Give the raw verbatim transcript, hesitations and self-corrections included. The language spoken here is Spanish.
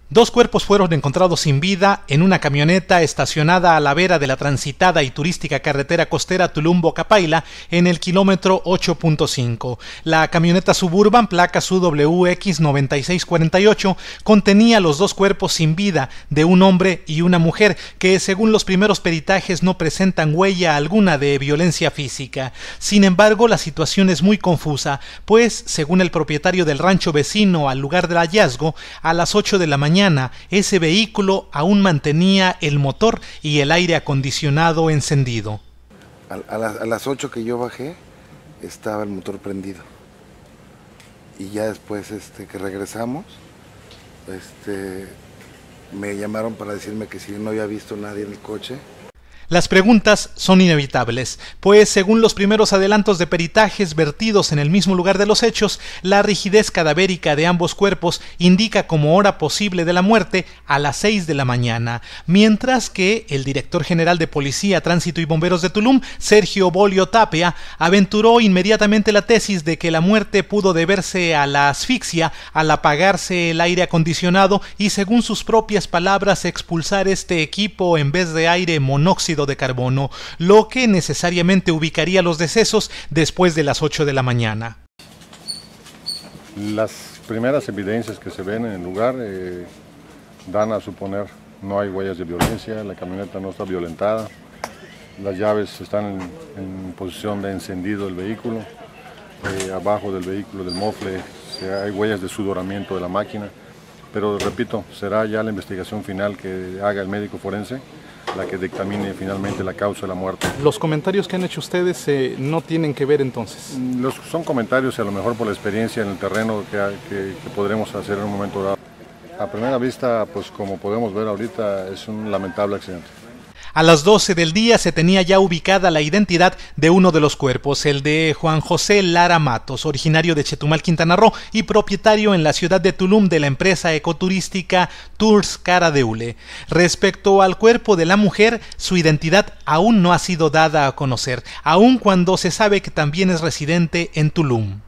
Dos cuerpos fueron encontrados sin vida en una camioneta estacionada a la vera de la transitada y turística carretera costera Tulum-Bocapaila en el kilómetro ocho punto cinco. La camioneta Suburban, placa S U W X noventa y seis cuarenta y ocho, contenía los dos cuerpos sin vida de un hombre y una mujer que, según los primeros peritajes, no presentan huella alguna de violencia física. Sin embargo, la situación es muy confusa, pues, según el propietario del rancho vecino al lugar del hallazgo, a las ocho de la mañana ese vehículo aún mantenía el motor y el aire acondicionado encendido. A, a, las, a las ocho que yo bajé estaba el motor prendido y ya después este, que regresamos este, me llamaron para decirme que si no había visto nadie en el coche. Las preguntas son inevitables, pues según los primeros adelantos de peritajes vertidos en el mismo lugar de los hechos, la rigidez cadavérica de ambos cuerpos indica como hora posible de la muerte a las seis de la mañana, mientras que el director general de Policía, Tránsito y Bomberos de Tulum, Sergio Bolio Tapia, aventuró inmediatamente la tesis de que la muerte pudo deberse a la asfixia al apagarse el aire acondicionado y, según sus propias palabras, expulsar este equipo en vez de aire monóxido de carbono, lo que necesariamente ubicaría los decesos después de las ocho de la mañana. Las primeras evidencias que se ven en el lugar eh, dan a suponer no hay huellas de violencia, la camioneta no está violentada, las llaves están en, en posición de encendido del vehículo, eh, abajo del vehículo, del mofle, hay huellas de sudoramiento de la máquina, pero repito, será ya la investigación final que haga el médico forense la que dictamine finalmente la causa de la muerte. ¿Los comentarios que han hecho ustedes eh, no tienen que ver entonces? Los, son comentarios y a lo mejor por la experiencia en el terreno que, que, que podremos hacer en un momento dado. A primera vista, pues como podemos ver ahorita, es un lamentable accidente. A las doce del día se tenía ya ubicada la identidad de uno de los cuerpos, el de Juan José Lara Matos, originario de Chetumal, Quintana Roo, y propietario en la ciudad de Tulum de la empresa ecoturística Tours Cara de Hule. Respecto al cuerpo de la mujer, su identidad aún no ha sido dada a conocer, aun cuando se sabe que también es residente en Tulum.